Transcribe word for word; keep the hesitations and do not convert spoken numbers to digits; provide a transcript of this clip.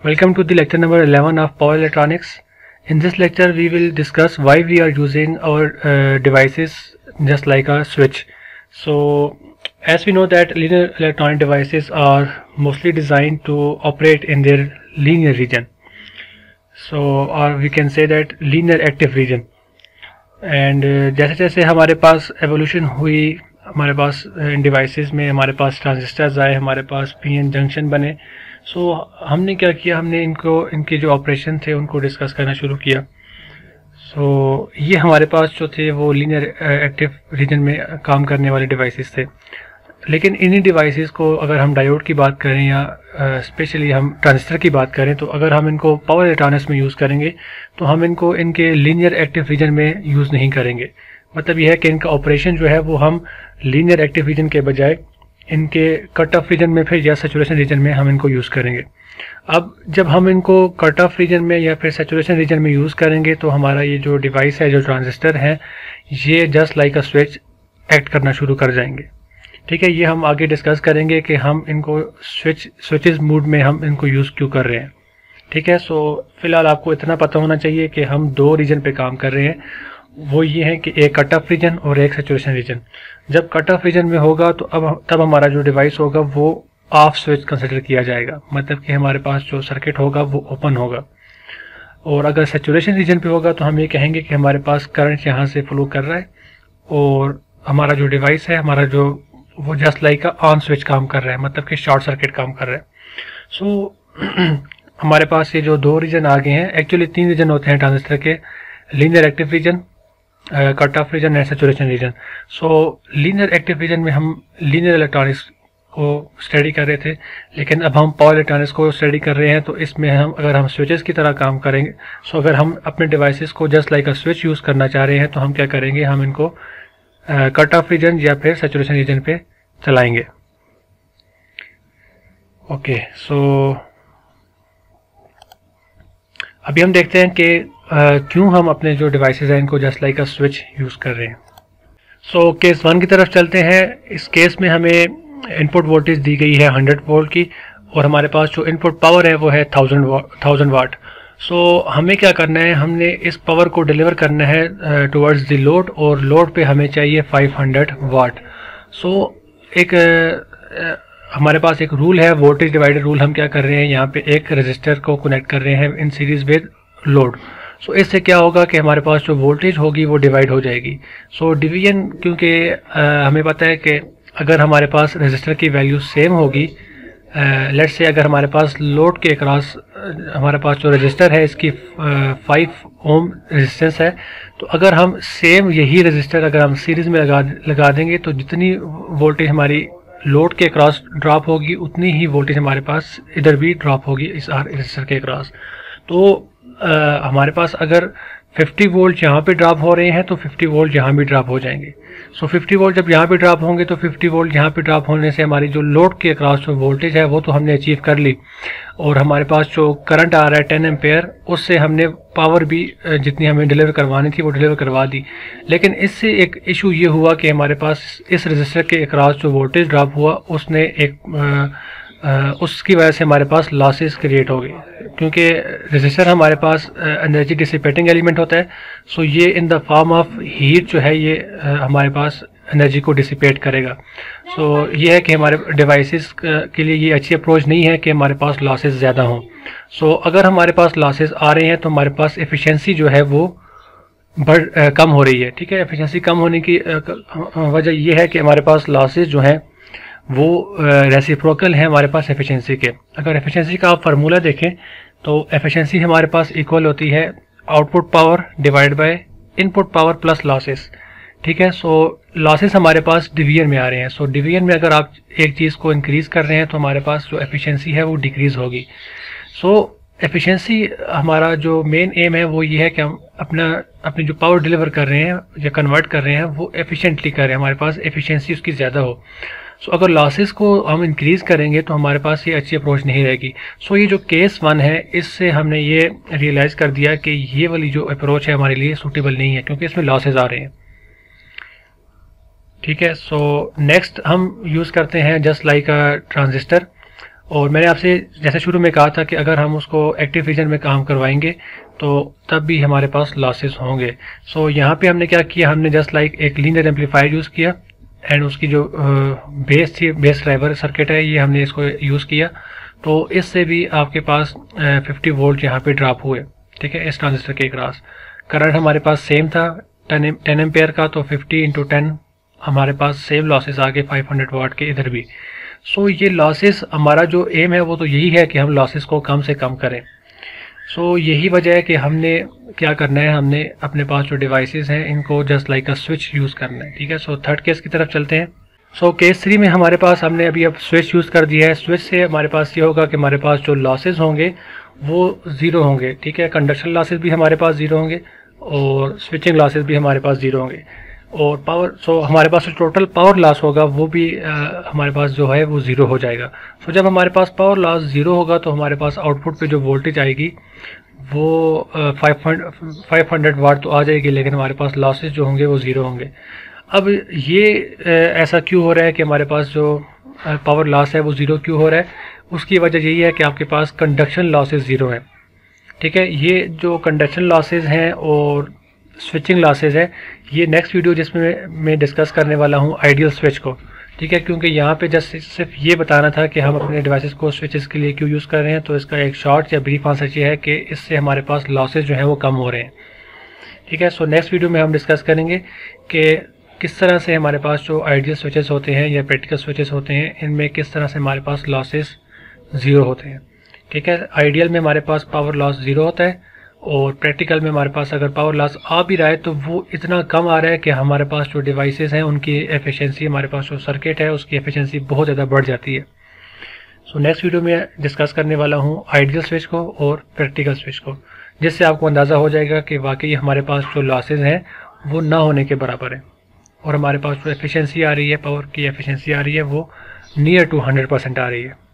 Welcome to the lecture number eleven of Power Electronics. In this lecture we will discuss why we are using our uh, devices just like a switch. So as we know that linear electronic devices are mostly designed to operate in their linear region. So or we can say that linear active region. And uh, जैसे जैसे हमारे पास evolution हुई, हमारे पास इन devices में हमारे पास transistors आए, हमारे पास P N junction बने. सो so, हमने क्या किया, हमने इनको इनके जो ऑपरेशन थे उनको डिस्कस करना शुरू किया. सो so, ये हमारे पास जो थे वो लीनियर एक्टिव रीजन में काम करने वाले डिवाइसेस थे. लेकिन इन्हीं डिवाइसेस को अगर हम डायोड की बात करें या स्पेशली uh, हम ट्रांजिस्टर की बात करें, तो अगर हम इनको पावर इलेक्ट्रॉनिक्स में यूज़ करेंगे तो हम इनको इनके लीनियर एक्टिव रीजन में यूज़ नहीं करेंगे. मतलब यह है कि इनका ऑपरेशन जो है वो हम लीनियर एक्टिव रीजन के बजाय इनके कट ऑफ रीजन में फिर या सैचुरेशन रीजन में हम इनको यूज़ करेंगे. अब जब हम इनको कट ऑफ रीजन में या फिर सैचुरेशन रीजन में यूज़ करेंगे तो हमारा ये जो डिवाइस है, जो ट्रांजिस्टर है, ये just like a switch act करना शुरू कर जाएंगे. ठीक है, ये हम आगे डिस्कस करेंगे कि हम इनको स्विच स्विचेस मूड में हम इनको यूज़ क्यों कर रहे हैं. ठीक है, सो फिलहाल आपको इतना पता होना चाहिए कि हम दो रीजन पे काम कर रहे हैं. वो ये है कि एक कट ऑफ रीजन और एक सैचुरेशन रीजन. जब कट ऑफ रीजन में होगा तो अब तब हमारा जो डिवाइस होगा वो ऑफ स्विच कंसिडर किया जाएगा. मतलब कि हमारे पास जो सर्किट होगा वो ओपन होगा. और अगर सैचुरेशन रीजन पे होगा तो हम ये कहेंगे कि हमारे पास करंट यहाँ से फ्लो कर रहा है और हमारा जो डिवाइस है, हमारा जो वो जस्ट लाइक ऑन स्विच काम कर रहा है, मतलब कि शॉर्ट सर्किट काम कर रहा है. सो so, हमारे पास ये जो दो रीजन आ गए हैं, एक्चुअली तीन रीजन होते हैं ट्रांजिस्टर के: linear active region, cut off region and saturation region. So linear active region में हम लीनियर इलेक्ट्रॉनिक्स को स्टडी कर रहे थे, लेकिन अब हम पावर इलेक्ट्रॉनिक्स को स्टडी कर रहे हैं. तो इसमें हम अगर हम स्विचेस की तरह काम करेंगे, सो अगर हम अपने डिवाइसेस को just like a switch use करना चाह रहे हैं तो हम क्या करेंगे, हम इनको कट ऑफ रीजन या फिर सैचुरेशन रीजन पे चलाएंगे. ओके, सो अभी हम देखते हैं कि uh, क्यों हम अपने जो डिवाइसेस हैं इनको just like a switch use कर रहे हैं. सो केस वन की तरफ चलते हैं. इस केस में हमें इनपुट वोल्टेज दी गई है हंड्रेड वोल्ट की और हमारे पास जो इनपुट पावर है वो है थाउजेंड थाउजेंड वाट. सो हमें क्या करना है, हमने इस पावर को डिलीवर करना है टुवर्ड्स द लोड और लोड पे हमें चाहिए फाइव हंड्रेड वाट. सो एक uh, हमारे पास एक रूल है, वोल्टेज डिवाइडर रूल. हम क्या कर रहे हैं, यहाँ पे एक रेजिस्टर को कनेक्ट कर रहे हैं in series with load. So इससे क्या होगा कि हमारे पास जो वोल्टेज होगी वो डिवाइड हो जाएगी. सो डिवीजन, क्योंकि हमें पता है कि अगर हमारे पास रेजिस्टर की वैल्यू सेम होगी, लेट्स से अगर हमारे पास लोड के अक्रॉस हमारे पास जो रेजिस्टर है इसकी फाइव ओम रेजिस्टेंस है, तो अगर हम सेम यही रेजिस्टर अगर हम सीरीज में लगा लगा देंगे तो जितनी वोल्टेज हमारी लोड के अक्रॉस ड्रॉप होगी उतनी ही वोल्टेज हमारे पास इधर भी ड्रॉप होगी इस रेजिस्टर के अक्रॉस. तो आ, हमारे पास अगर फिफ्टी वोल्ट यहाँ पे ड्रॉप हो रहे हैं तो फिफ्टी वोल्ट यहाँ भी ड्रॉप हो जाएंगे. सो फिफ्टी वोल्ट जब यहाँ पे ड्रॉप होंगे तो फिफ्टी वोल्ट यहाँ पे ड्रॉप होने से हमारी जो लोड के अक्रॉस जो वोल्टेज है वो तो हमने अचीव कर ली, और हमारे पास जो करंट आ रहा है टेन एम्पेयर, उससे हमने पावर भी जितनी हमें डिलीवर करवानी थी वो डिलीवर करवा दी. लेकिन इससे एक इशू ये हुआ कि हमारे पास इस रजिस्टर के अक्रॉस जो वोल्टेज ड्रॉप हुआ उसने एक आ, आ, उसकी वजह से हमारे पास लॉसेस क्रिएट हो गए, क्योंकि रजिस्टर हमारे पास एनर्जी डिसिपेटिंग एलिमेंट होता है. सो ये in the form of heat जो है ये आ, हमारे पास एनर्जी को डिसिपेट करेगा. सो so, ये है कि हमारे डिवाइसेस के लिए ये अच्छी अप्रोच नहीं है कि हमारे पास लॉसेस ज़्यादा हों. सो so, अगर हमारे पास लॉसेस आ रहे हैं तो हमारे पास एफिशिएंसी जो है वो बढ़ आ, कम हो रही है. ठीक है, एफिशिएंसी कम होने की वजह ये है कि हमारे पास लॉसेस जो हैं वो रेसिप्रोकल है हमारे पास एफिशिएंसी के. अगर एफिशिएंसी का आप फार्मूला देखें तो एफिशिएंसी हमारे पास इक्वल होती है output power divide by input power plus losses. ठीक है, सो लॉसेस हमारे पास डिवीजन में आ रहे हैं. सो डिवीजन में अगर आप एक चीज़ को इंक्रीज़ कर रहे हैं तो हमारे पास जो एफिशिएंसी है वो डिक्रीज़ होगी. सो एफिशिएंसी हमारा जो मेन एम है वो ये है कि हम अपना अपनी जो पावर डिलीवर कर रहे हैं या कन्वर्ट कर रहे हैं वो एफिशिएंटली कर रहे हैं, हमारे पास एफिशिएंसी उसकी ज़्यादा हो. सो so, अगर लॉसेस को हम इंक्रीज़ करेंगे तो हमारे पास ये अच्छी अप्रोच नहीं रहेगी. सो so, ये जो केस वन है इससे हमने ये रियलाइज़ कर दिया कि ये वाली जो अप्रोच है हमारे लिए सूटेबल नहीं है, क्योंकि इसमें लॉसेस आ रहे हैं. ठीक है, सो नेक्स्ट हम यूज़ करते हैं जस्ट लाइक अ ट्रांजिस्टर. और मैंने आपसे जैसे शुरू में कहा था कि अगर हम उसको एक्टिव रीजन में काम करवाएंगे तो तब भी हमारे पास लॉसेस होंगे। सो so, यहाँ पे हमने क्या किया, हमने जस्ट लाइक एक लीनियर एम्पलीफायर यूज़ किया एंड उसकी जो बेस थी, बेस ड्राइवर सर्किट है, ये हमने इसको यूज़ किया। तो इससे भी आपके पास फिफ्टी वोल्ट यहाँ पे ड्रॉप हुए, ठीक है, इस ट्रांजिस्टर के क्रॉस। करंट हमारे पास सेम था टेन टेन एम्पेयर का, तो फिफ्टी इंटू टेन हमारे पास सेम लॉसेस आ गए फाइव हंड्रेड वाट के इधर भी। सो so, ये लॉसेस, हमारा जो एम है वो तो यही है कि हम लॉसेस को कम से कम करें। सो so, यही वजह है कि हमने क्या करना है, हमने अपने पास जो डिवाइसेस हैं इनको just like a switch use करना है, ठीक है। सो थर्ड केस की तरफ चलते हैं। सो so, केस थ्री में हमारे पास हमने अभी अब स्विच यूज़ कर दिया है। स्विच से हमारे पास ये होगा कि हमारे पास जो लॉसेस होंगे वो ज़ीरो होंगे, ठीक है। कंडक्शन लॉसेस भी हमारे पास ज़ीरो होंगे और स्विचिंग लॉसेस भी हमारे पास ज़ीरो होंगे और पावर, सो so, हमारे पास जो टोटल पावर लॉस होगा वो भी आ, हमारे पास जो है वो ज़ीरो हो जाएगा। सो so, जब हमारे पास पावर लॉस ज़ीरो होगा तो हमारे पास आउटपुट पे जो वोल्टेज आएगी वो फाइव हंड्रेड वाट तो आ जाएगी, लेकिन हमारे पास लॉसेस जो होंगे वो ज़ीरो होंगे। अब ये आ, ऐसा क्यों हो रहा है कि हमारे पास जो पावर लॉस है वो ज़ीरो क्यों हो रहा है? उसकी वजह यही है कि आपके पास कंडक्शन लॉसेस ज़ीरो हैं, ठीक है। ये जो कंडक्शन लॉसेस हैं और स्विचिंग लॉसेस है, ये नेक्स्ट वीडियो जिसमें मैं डिस्कस करने वाला हूँ आइडियल स्विच को, ठीक है। क्योंकि यहाँ पे जस्ट सिर्फ ये बताना था कि हम अपने डिवाइसेस को स्विचेस के लिए क्यों यूज़ कर रहे हैं, तो इसका एक शॉर्ट या ब्रीफ आंसर ये है कि इससे हमारे पास लॉसेस जो है वो कम हो रहे हैं, ठीक है। सो नेक्स्ट वीडियो में हम डिस्कस करेंगे कि किस तरह से हमारे पास जो आइडियल स्विचेस होते हैं या प्रैक्टिकल स्विचेस होते हैं, इनमें किस तरह से हमारे पास लॉसेस ज़ीरो होते हैं, ठीक है। आइडियल में हमारे पास पावर लॉस ज़ीरो होता है और प्रैक्टिकल में हमारे पास अगर पावर लॉस आ भी रहा है तो वो इतना कम आ रहा है कि हमारे पास जो डिवाइसेस हैं उनकी एफिशिएंसी, हमारे पास जो सर्किट है उसकी एफिशिएंसी बहुत ज़्यादा बढ़ जाती है। सो नेक्स्ट वीडियो में डिस्कस करने वाला हूँ आइडियल स्विच को और प्रैक्टिकल स्विच को, जिससे आपको अंदाज़ा हो जाएगा कि वाकई हमारे पास जो लॉसेज हैं वो ना होने के बराबर है और हमारे पास जो एफिशिएंसी आ रही है, पावर की एफिशिएंसी आ रही है, वो नियर टू हंड्रेड परसेंट आ रही है।